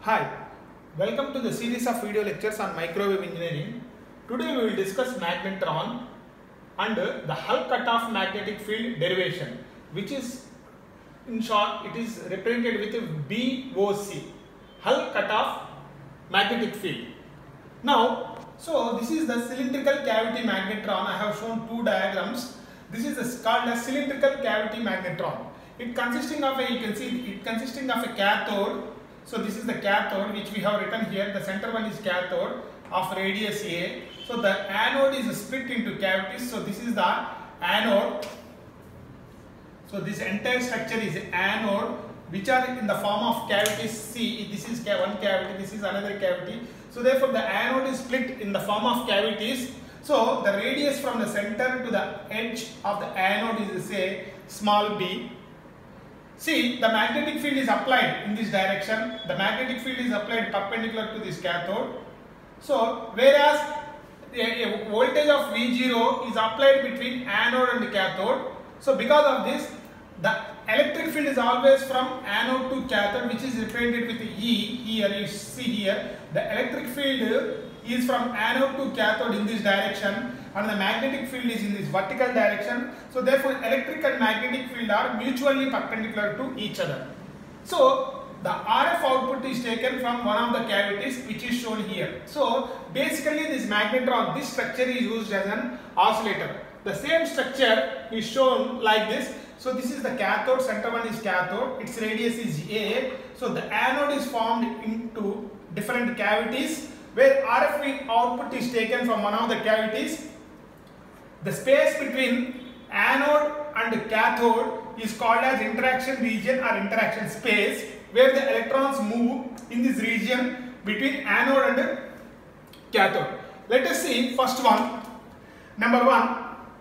Hi, welcome to the series of video lectures on microwave engineering. Today we will discuss magnetron and the Hall cutoff magnetic field derivation, which is in short it is represented with BOC, Hall cutoff magnetic field. Now, so this is the cylindrical cavity magnetron. I have shown two diagrams. This is called a cylindrical cavity magnetron. It consisting of a, you can see it consisting of a cathode. So this is the cathode which we have written here. The center one is cathode of radius A. So the anode is split into cavities. So this is the anode. So this entire structure is anode, which are in the form of cavities. See, this is one cavity, this is another cavity. So therefore the anode is split in the form of cavities. So the radius from the center to the edge of the anode is say small b. See, the magnetic field is applied in this direction. The magnetic field is applied perpendicular to this cathode. So whereas a voltage of V0 is applied between anode and cathode. So because of this, the electric field is always from anode to cathode, which is represented with E here. You see here, the electric field is from anode to cathode in this direction, and the magnetic field is in this vertical direction. So therefore electric and magnetic field are mutually perpendicular to each other. So the RF output is taken from one of the cavities, which is shown here. So basically this magnetron, this structure is used as an oscillator. The same structure is shown like this. So this is the cathode, center one is cathode, its radius is A. So the anode is formed into different cavities where RF output is taken from one of the cavities. The space between anode and cathode is called as interaction region or interaction space, where the electrons move in this region between anode and cathode. Let us see first one. Number one,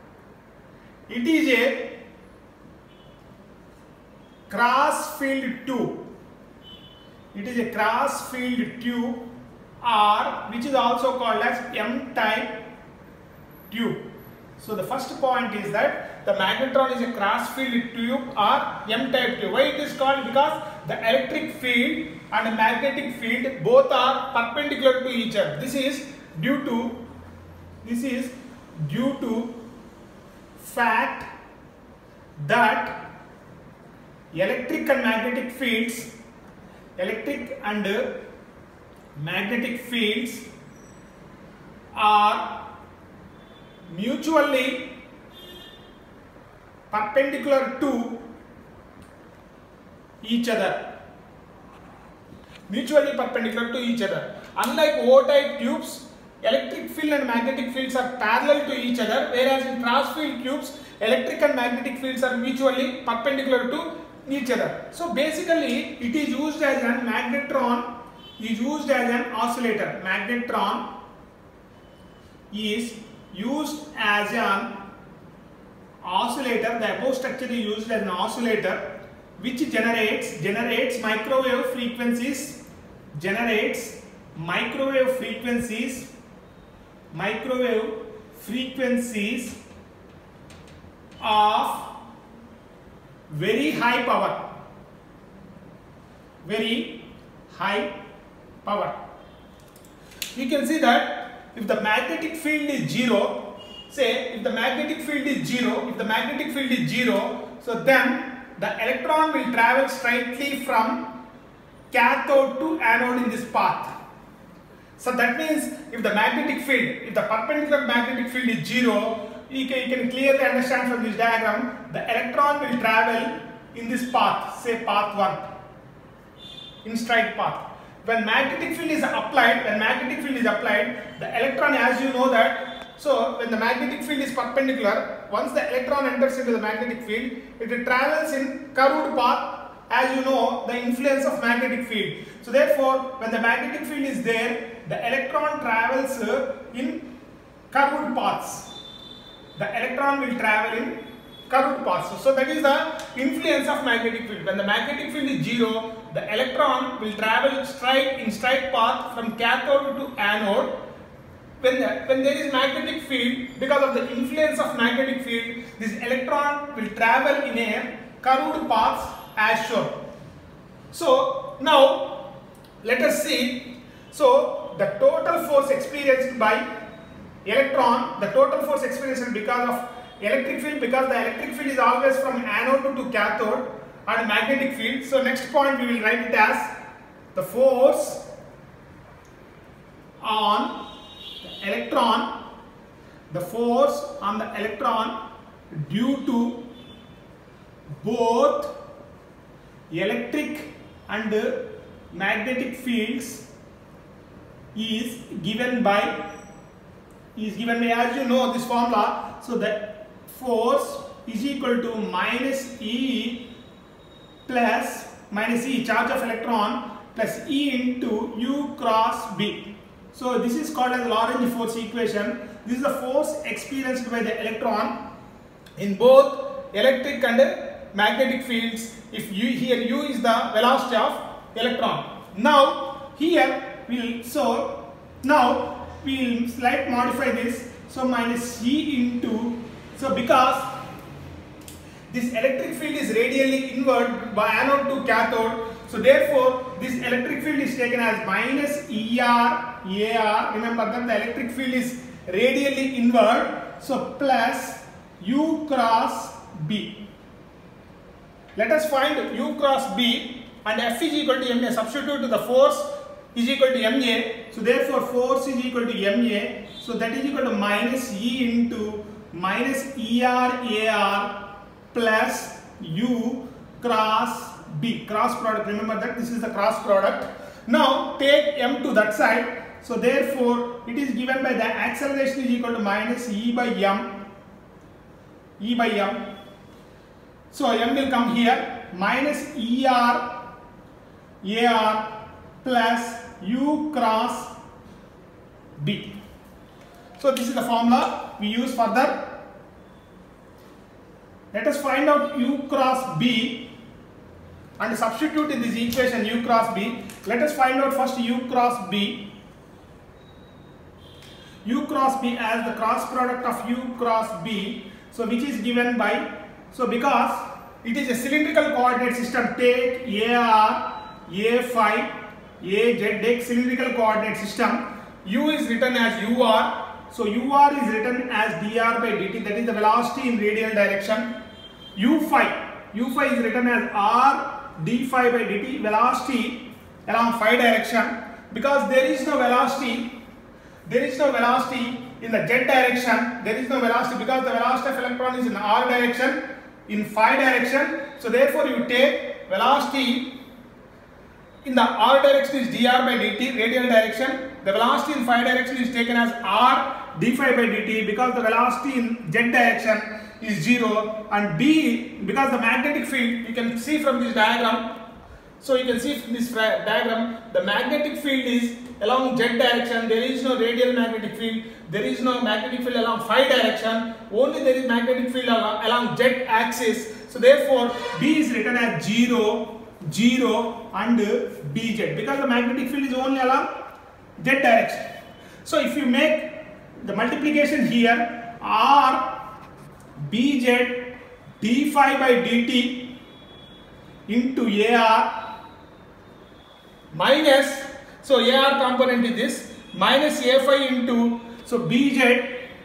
it is a cross field tube. It is a cross field tube, or which is also called as M-type tube. So the first point is that the magnetron is a cross field tube or M-type tube. Why it is called? Because the electric field and the magnetic field both are perpendicular to each other. This is due to fact that electric and magnetic fields are mutually perpendicular to each other. Unlike O-type tubes, electric field and magnetic fields are parallel to each other, whereas in cross field tubes, electric and magnetic fields are mutually perpendicular to each other. So basically it is used as an magnetron is used as an oscillator. Magnetron is used as an oscillator. The above structure is used as an oscillator which generates microwave frequencies, of very high power. You can see that if the magnetic field is zero, if the magnetic field is zero, so then the electron will travel straightly from cathode to anode in this path. So that means if the perpendicular magnetic field is zero, you can clearly understand from this diagram, the electron will travel in this path, say path 1, in straight path. When magnetic field is applied, the electron, as you know that, so when the magnetic field is perpendicular, once the electron enters into the magnetic field, it travels in curved path, as you know, the influence of magnetic field. So therefore, when the magnetic field is there, the electron travels in curved paths. So that is the influence of magnetic field. When the magnetic field is zero, the electron will travel in straight path from cathode to anode. When there is magnetic field, because of the influence of magnetic field, this electron will travel in a curved path as shown. So now let us see. So the total force experienced by electron, the total force experienced because of electric field, because the electric field is always from anode to cathode, and magnetic field. So next point we will write it as the force on the electron, the force on the electron due to both electric and magnetic fields is given by, as you know this formula. So the force is equal to minus E, charge of electron, plus E into U cross B. So this is called as Lorentz force equation. This is the force experienced by the electron in both electric and magnetic fields. If U, here U is the velocity of electron. Now here we'll slight modify this. So minus E into, so because this electric field is radially inward by anode to cathode, so therefore this electric field is taken as minus ER AR. Remember that the electric field is radially inward, so plus U cross B. Let us find U cross B, and F is equal to MA. Substitute to the force is equal to MA. So therefore force is equal to MA. So that is equal to minus E into minus ER AR plus U cross B. Cross product. Remember that this is the cross product. Now take M to that side. So therefore it is given by the acceleration is equal to minus E by M. So M will come here, minus ER AR plus U cross B. So this is the formula we use further. Let us find out U cross B and substitute in this equation U cross B. Let us find out first U cross B. U cross B as the cross product of U cross B. So which is given by, so because it is a cylindrical coordinate system, take AR, A5, AZ, cylindrical coordinate system. U is written as UR. So UR is written as dr by dt, that is the velocity in radial direction. U5 is written as R d phi by dt, velocity along phi direction. Because there is no velocity in the z direction, there is no velocity because the velocity of electron is in R direction, in phi direction. So therefore you take velocity in the R direction is dr by dt, radial direction. The velocity in phi direction is taken as R d phi by dt because the velocity in z direction is 0, and B, because the magnetic field, you can see from this diagram. So you can see from this diagram, the magnetic field is along z direction. There is no radial magnetic field. There is no magnetic field along phi direction. Only there is magnetic field along z axis. So therefore B is written as 0, 0 and BZ because the magnetic field is only along z direction. So if you make the multiplication here, R BZ d phi by dt into AR minus, so AR component is this, minus A phi into, so BZ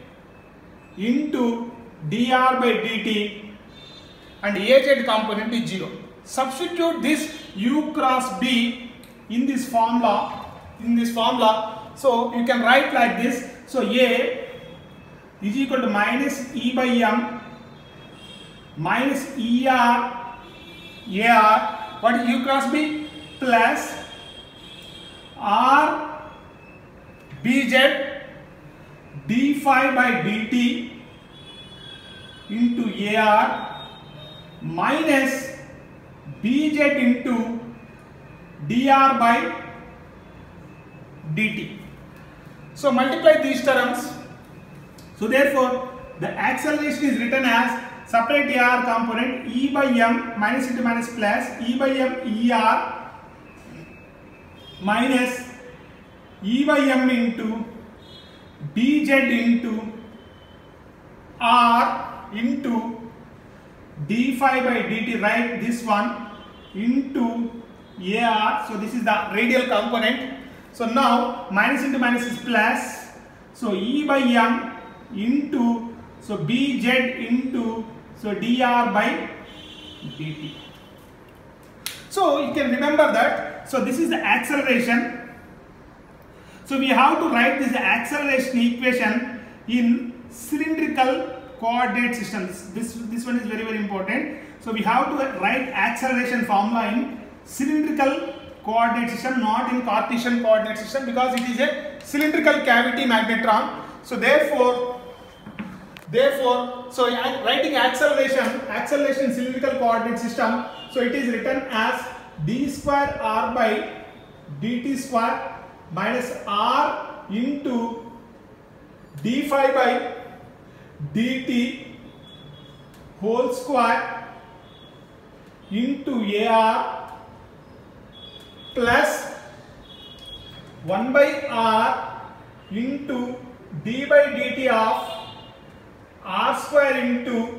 into dr by dt, and AZ component is 0. Substitute this U cross B in this formula, so you can write like this. So A is equal to minus E by M minus ER AR, what is U cross B, plus R BZ d phi by dt into AR minus BZ into dr by dt. So multiply these terms. So therefore the acceleration is written as, separate AR component, E by M minus into minus plus E by M ER minus E by M into BZ into R into d phi by dt, write this one, into AR. So this is the radial component. So now minus into minus is plus. So E by M into so BZ into so dr by dt. So you can remember that. So this is the acceleration. So we have to write this acceleration equation in cylindrical coordinate systems. This one is very, very important. So we have to write acceleration formula in cylindrical coordinate system, not in Cartesian coordinate system, because it is a cylindrical cavity magnetron. So therefore, so writing acceleration cylindrical coordinate system. So it is written as d square r by dt square minus r into d phi by dt whole square into AR plus 1 by r into d by dt of r square into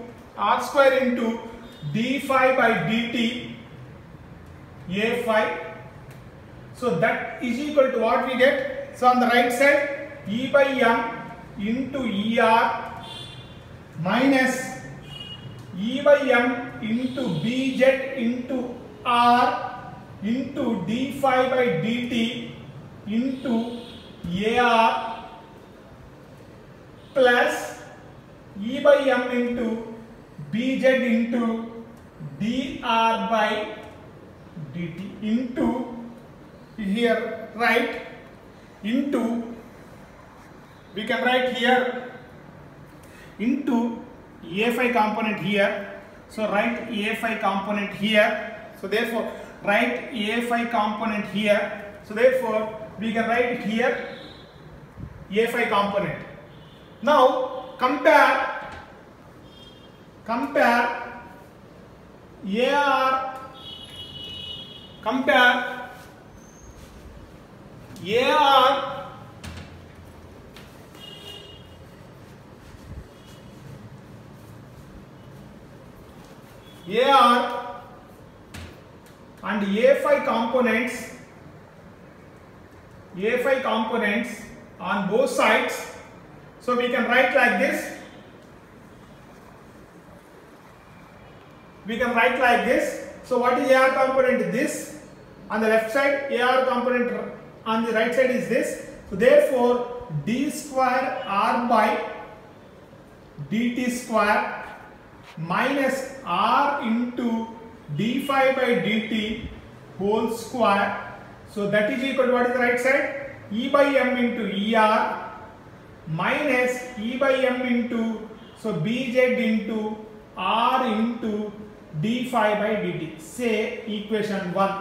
d phi by dt a phi. So that is equal to what we get. So on the right side, E by M into ER minus E by M into BZ into R into d phi by dt into AR plus E by M into BZ into dr by dt into here right into, we can write here into A phi component here. So write A phi component here. So therefore write A phi component here. So therefore we can write here A phi component. Now compare AR, compare AR and A phi components on both sides. So we can write like this. So what is AR component? This. On the left side, AR component on the right side is this. So therefore d square r by dt square minus r into d phi by dt whole square. So that is equal to what is the right side? E by m into ER minus E by m into so BZ into R into d phi by dt. Say equation 1.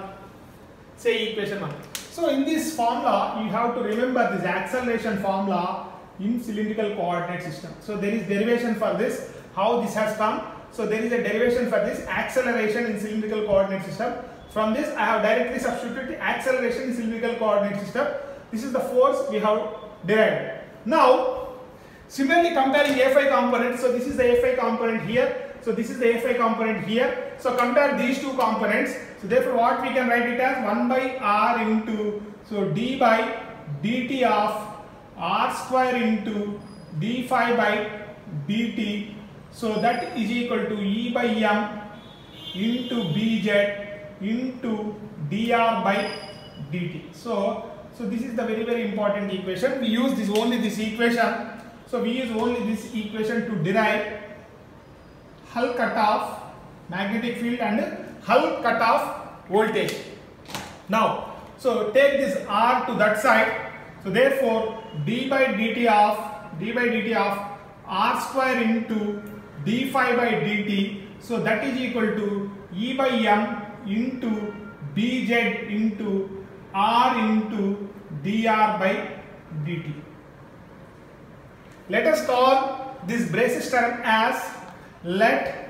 So in this formula, you have to remember this acceleration formula in cylindrical coordinate system. So there is derivation for this. How this has come? So there is a derivation for this acceleration in cylindrical coordinate system. From this, I have directly substituted acceleration in cylindrical coordinate system. This is the force we have derived. Now, similarly comparing A phi component. So this is the A phi component here. So this is the A phi component here. So compare these two components. So therefore what we can write it as 1 by r into so d by dt of r square into d phi by dt. So that is equal to E by m into bz into dr by dt. So this is the very, very important equation. We use only this equation. So we use only this equation to derive Hull cutoff magnetic field and Hull cutoff voltage. Now, so take this R to that side. So therefore, d by dt of R square into d phi by dt. So that is equal to E by m into bz into R into dr by dt. Let us call this braces term as let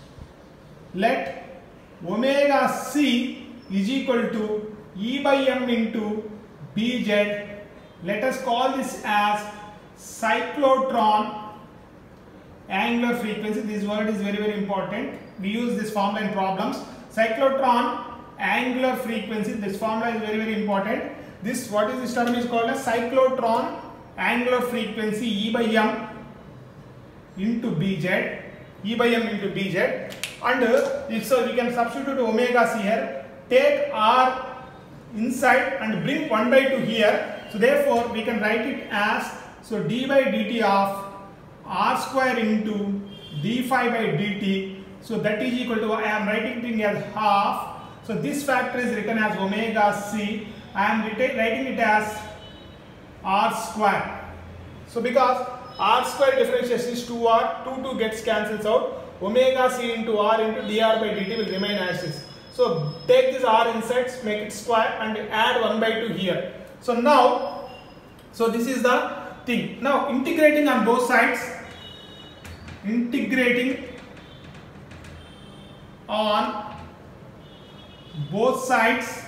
omega c is equal to E by m into bz. Let us call this as cyclotron angular frequency. This word is very, very important. We use this formula in problems. Cyclotron angular frequency. This formula is very, very important. This, what is this term is called as cyclotron angular frequency, E by m into Bz, E by m into Bz, and so we can substitute omega c here, take R inside and bring 1 by 2 here. So therefore we can write it as, so d by dt of R square into d phi by dt. So that is equal to, I am writing it as half. So this factor is written as omega c. I am writing it as R square. So because R square differentiation is 2R, 2 gets cancels out. Omega c into R into dr by dt will remain as is. So take this R inside, make it square and add 1 by 2 here. So now, so this is the thing. Now integrating on both sides, integrating on both sides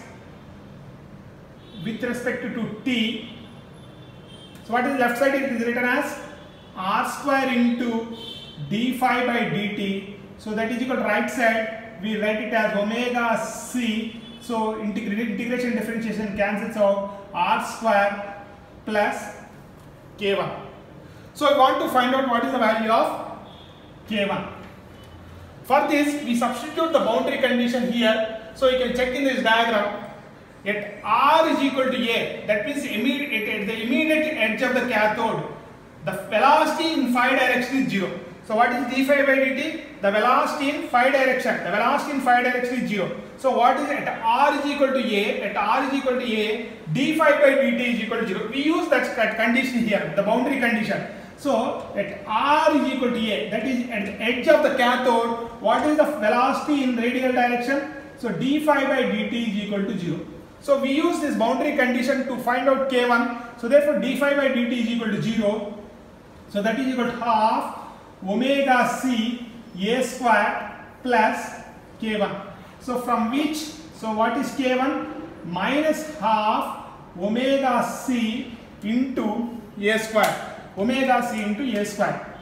with respect to t. So what is left side? It is written as R square into d phi by dt. So that is equal to right side. We write it as omega c. So integration differentiation cancels out, R square plus k1. So I want to find out what is the value of k1. For this we substitute the boundary condition here. So you can check in this diagram. At R is equal to A, that means at the immediate edge of the cathode, the velocity in phi direction is 0. So what is d phi by dt? The velocity in phi direction. The velocity in phi direction is 0. So what is it? At R is equal to A. At R is equal to A, d phi by dt is equal to 0. We use that condition here, the boundary condition. So at R is equal to A, that is at the edge of the cathode, what is the velocity in radial direction? So d phi by dt is equal to 0. So we use this boundary condition to find out k1. So therefore d phi by dt is equal to 0. So that is equal to half omega c a square plus k1. So from which, so what is k1? Minus half omega c into a square. Omega c into a square.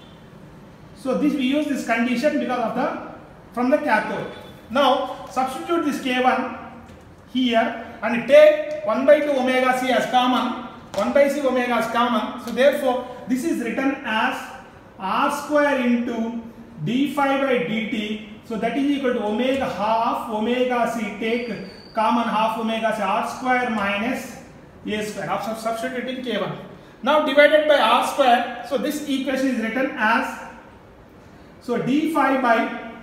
So this we use this condition because of the, from the cathode. Now substitute this k1 here and take 1 by 2 omega c as common, 1 by c omega as common. So therefore this is written as R square into d phi by dt. So that is equal to omega half omega c, take common half omega c, R square minus a square, after substituting k1. Now divided by R square, so this equation is written as, so d phi by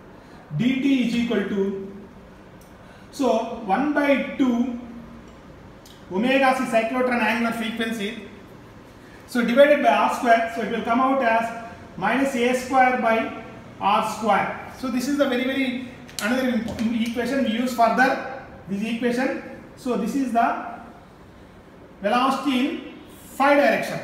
dt is equal to, so 1 by 2 omega c cyclotron angular frequency. So divided by R square, so it will come out as minus a square by R square. So this is the very another equation we use further, this equation. So this is the velocity in phi direction.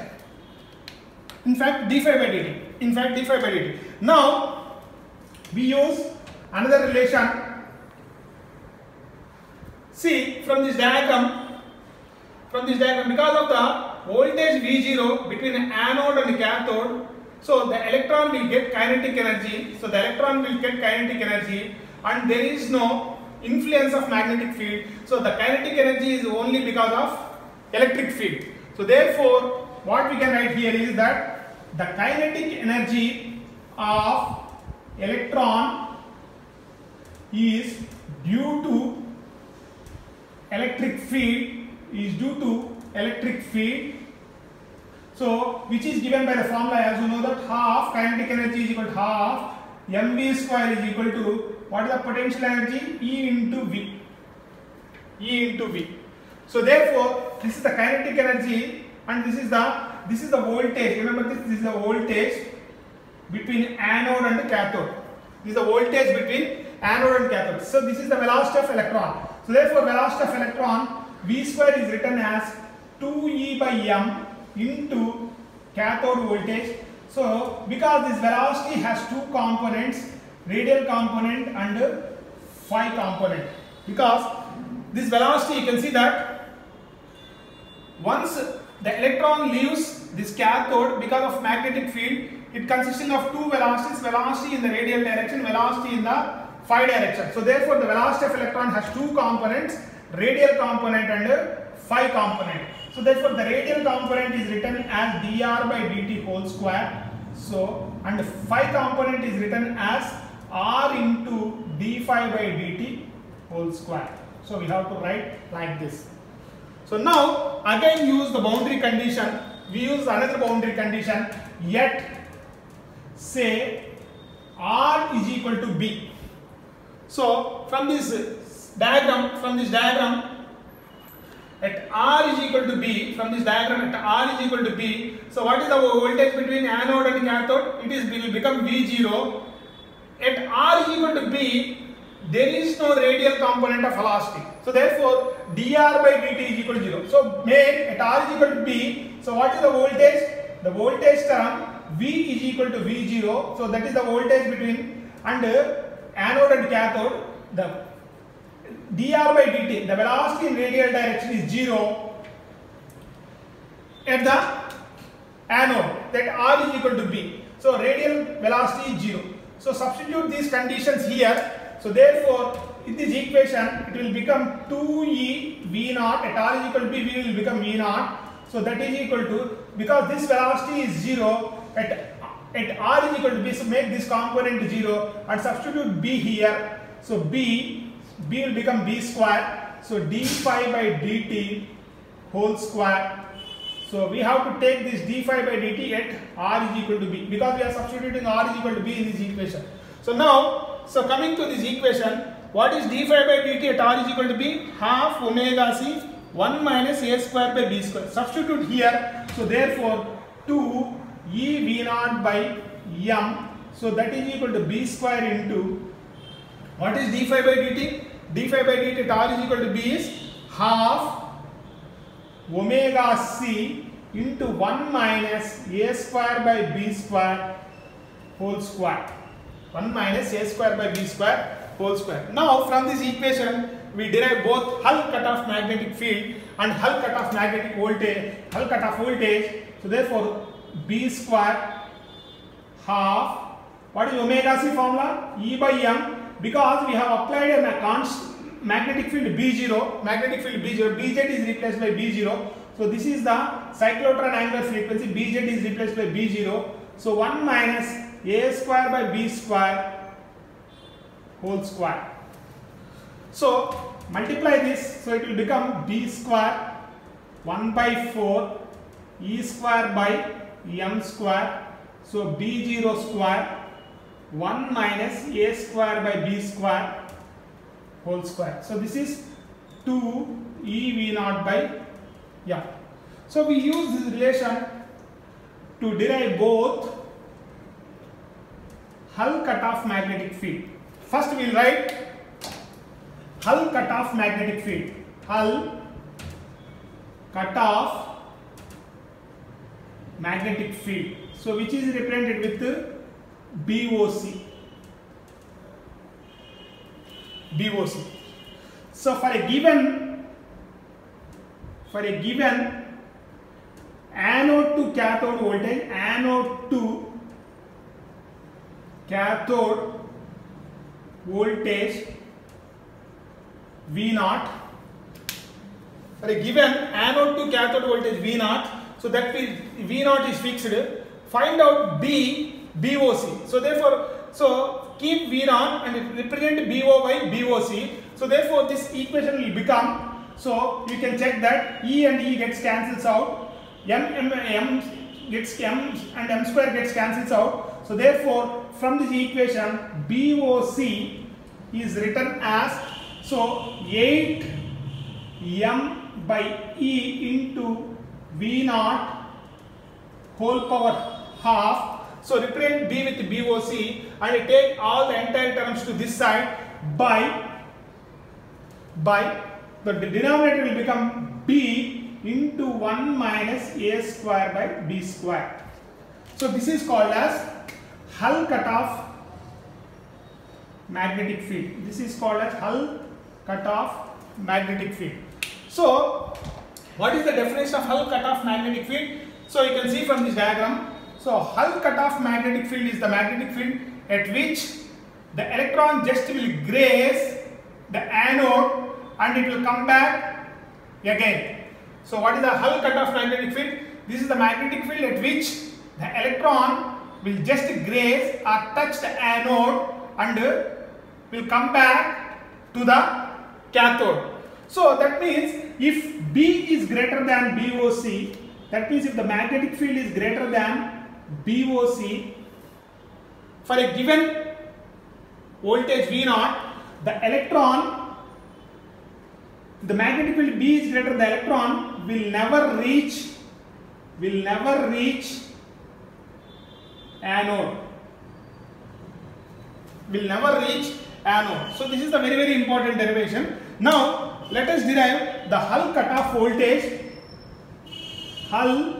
In fact d phi by dt. Now we use another relation. See from this diagram, because of the voltage V0 between anode and cathode, so the electron will get kinetic energy. So the electron will get kinetic energy and there is no influence of magnetic field. So the kinetic energy is only because of electric field. So therefore what we can write here is that the kinetic energy of electron is due to electric field, so which is given by the formula, as you know, that half kinetic energy is equal to half mv square is equal to, what is the potential energy? E into V. So therefore this is the kinetic energy and this is the voltage. Remember this is the voltage between anode and cathode. This is the voltage between anode and cathode. So this is the velocity of electron. So therefore velocity of electron V square is written as 2e by m into cathode voltage. So because this velocity has two components, radial component and phi component. Because this velocity, you can see that once the electron leaves this cathode because of magnetic field, it consisting of two velocities, velocity in the radial direction, velocity in the phi direction. So therefore the velocity of electron has two components, radial component and phi component. So therefore the radial component is written as dr by dt whole square. So and the phi component is written as r into d phi by dt whole square. So we have to write like this. So now again use the boundary condition. We use another boundary condition, yet say r is equal to b. So from this diagram at r is equal to b, from this diagram at r is equal to b, so what is the voltage between anode and cathode? It will become V0. At r is equal to b, there is no radial component of velocity. So therefore dr by dt is equal to 0. So make at r is equal to b, so what is the voltage? The voltage term V is equal to V0. So that is the voltage between and anode and cathode. The dr by dt, the velocity in radial direction is 0 at the anode, that r is equal to b. So radial velocity is 0. So substitute these conditions here. So therefore in this equation it will become 2e v naught, at r is equal to b, v will become v naught. So that is equal to, because this velocity is 0 at r is equal to b, so make this component 0 and substitute b here. So b will become b square. So d phi by dt whole square. So we have to take this d phi by dt at r is equal to b, because we are substituting r is equal to b in this equation. So now, so coming to this equation, what is d phi by dt at r is equal to b? Half omega c 1 minus a square by b square. Substitute here. So therefore 2 e v naught by m. So that is equal to b square into, what is d phi by dt? D phi by dt at r is equal to b is half omega c into 1 minus a square by b square whole square. 1 minus a square by b square whole square. Now from this equation we derive both Hall cutoff magnetic field and Hall cutoff magnetic voltage, Hall cutoff voltage. So therefore b square half, what is omega c formula? E by m. Because we have applied a constant magnetic field B0, Bz is replaced by B0. So this is the cyclotron angular frequency, Bz is replaced by B0. So 1 minus a square by b square whole square. So multiply this, so it will become b square 1 by 4 e square by m square. So b0 square 1 minus a square by b square whole square. So this is 2 e v naught by m. So we use this relation to derive both Hall cutoff magnetic field. First we will write Hall cutoff magnetic field. Hall cutoff magnetic field. So which is represented with BOC. So for a given anode to cathode voltage, anode to cathode voltage V naught, for a given anode to cathode voltage V naught, so that V naught is fixed. Find out BOC. So therefore, so keep V naught and represent BO by BOC. So therefore this equation will become, so you can check that E and E gets cancels out, M gets M and M square gets cancels out. So therefore from this equation BOC is written as, so 8 M by E into V naught whole power half. So represent B with BOC and I take all the entire terms to this side by the denominator will become B into 1 minus A square by B square. So this is called as Hall cutoff magnetic field. This is called as Hall cutoff magnetic field. So what is the definition of Hall cutoff magnetic field? So you can see from this diagram. So Hall cutoff magnetic field is the magnetic field at which the electron just will graze the anode and it will come back again. So what is the Hull cutoff magnetic field? This is the magnetic field at which the electron will just graze or touch the anode and will come back to the cathode. So that means if B is greater than BOC, that means if the magnetic field is greater than BOC for a given voltage V0, the electron, the magnetic field B is greater, the electron will never reach anode. Will never reach anode. So this is the very, very important derivation. Now let us derive the Hull cutoff voltage. Hull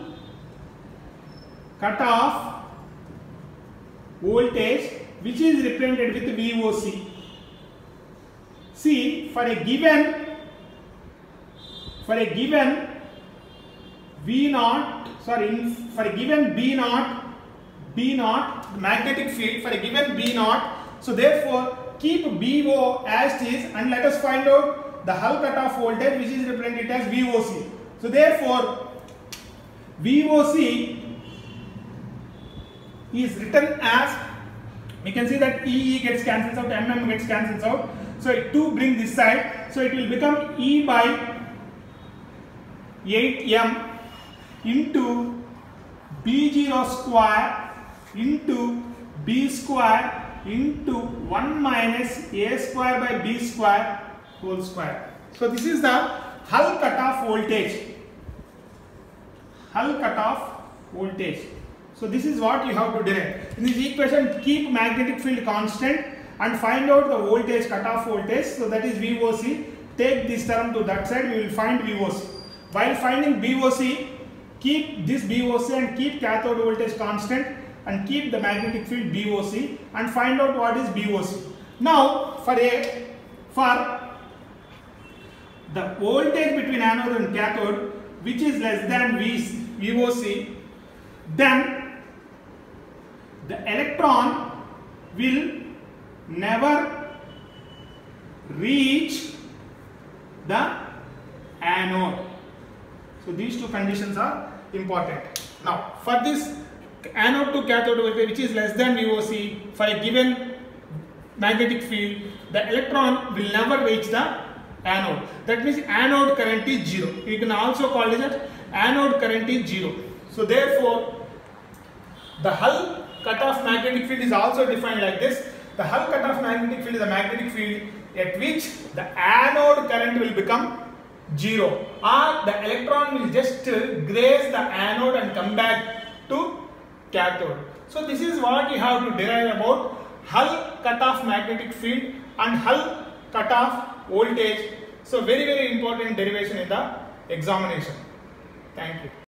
cutoff voltage, which is represented with VOC. See, for a given B0, magnetic field for a given B0. So therefore, keep BO as it is and let us find out the Hull cutoff voltage, which is represented as VOC. So therefore, VOC is written as, we can see that EE gets cancelled out, MM gets cancelled out. So to bring this side, so it will become E by 8M into B0 square into B square into 1 minus A square by B square whole square. So this is the Hull cutoff voltage. Hull cutoff voltage. So this is what you have to derive. In this equation, keep magnetic field constant and find out the voltage, cutoff voltage. So that is VOC. Take this term to that side, we will find VOC. While finding VOC, keep this VOC and keep cathode voltage constant and keep the magnetic field BOC and find out what is BOC. Now for the voltage between anode and cathode, which is less than VOC, then the electron will never reach the anode. So these two conditions are important. Now for this anode to cathode voltage, which is less than VOC, for a given magnetic field, the electron will never reach the anode. That means anode current is 0. You can also call it as anode current is 0. So therefore, the Hull cutoff magnetic field is also defined like this. The Hull cutoff magnetic field is a magnetic field at which the anode current will become 0, or the electron will just graze the anode and come back to cathode. So this is what you have to derive about Hull cutoff magnetic field and Hull cutoff voltage. So very, very important derivation in the examination. Thank you.